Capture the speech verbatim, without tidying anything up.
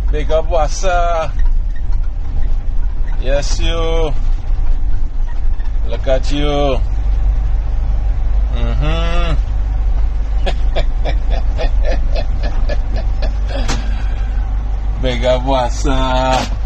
Big up puasa. Yes, you. Look at you. Mm-hmm. Big up puasa.